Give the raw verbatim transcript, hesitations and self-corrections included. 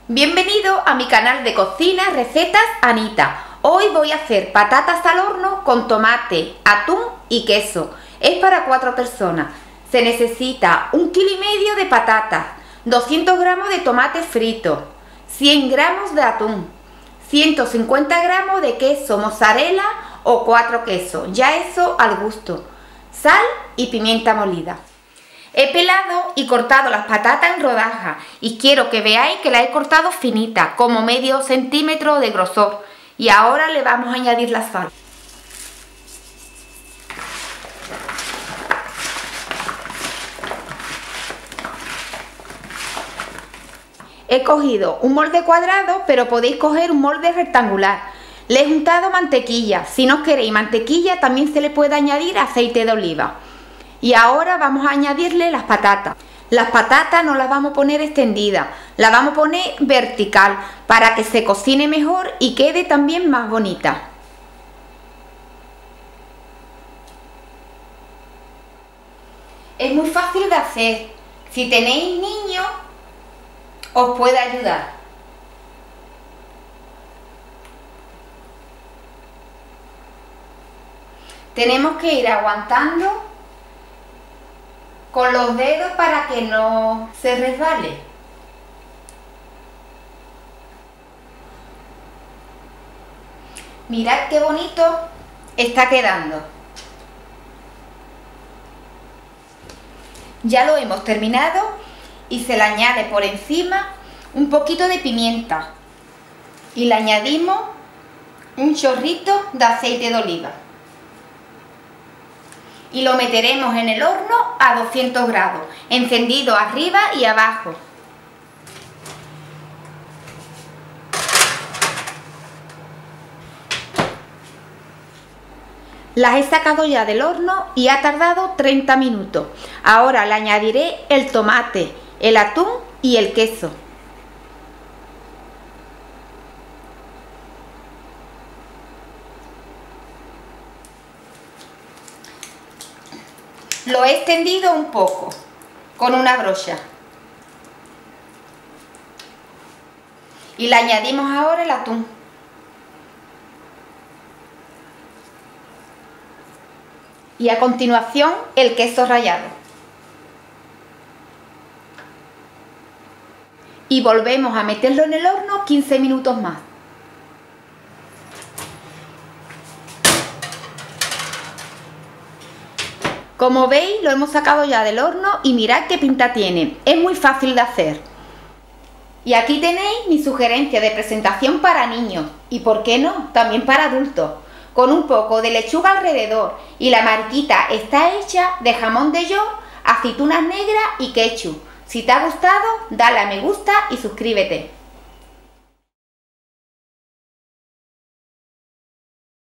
Bienvenido a mi canal de cocina Recetas Anita. Hoy voy a hacer patatas al horno con tomate, atún y queso. Es para cuatro personas. Se necesita un kilo y medio de patatas, doscientos gramos de tomate frito, cien gramos de atún, ciento cincuenta gramos de queso mozzarella o cuatro quesos, ya eso al gusto, sal y pimienta molida. He pelado y cortado las patatas en rodajas y quiero que veáis que las he cortado finitas, como medio centímetro de grosor. Y ahora le vamos a añadir la sal. He cogido un molde cuadrado, pero podéis coger un molde rectangular. Le he juntado mantequilla. Si no queréis mantequilla, también se le puede añadir aceite de oliva. Y ahora vamos a añadirle las patatas. Las patatas no las vamos a poner extendidas, las vamos a poner vertical para que se cocine mejor y quede también más bonita. Es muy fácil de hacer. Si tenéis niños, os puede ayudar. Tenemos que ir aguantando con los dedos para que no se resbale. Mirad qué bonito está quedando. Ya lo hemos terminado y se le añade por encima un poquito de pimienta y le añadimos un chorrito de aceite de oliva. Y lo meteremos en el horno a doscientos grados, encendido arriba y abajo. Las he sacado ya del horno y ha tardado treinta minutos. Ahora le añadiré el tomate, el atún y el queso. Lo he extendido un poco con una brocha y le añadimos ahora el atún y a continuación el queso rallado y volvemos a meterlo en el horno quince minutos más. Como veis, lo hemos sacado ya del horno y mirad qué pinta tiene. Es muy fácil de hacer. Y aquí tenéis mi sugerencia de presentación para niños y, ¿por qué no?, también para adultos. Con un poco de lechuga alrededor y la marquita está hecha de jamón de york, aceitunas negras y ketchup. Si te ha gustado, dale a me gusta y suscríbete.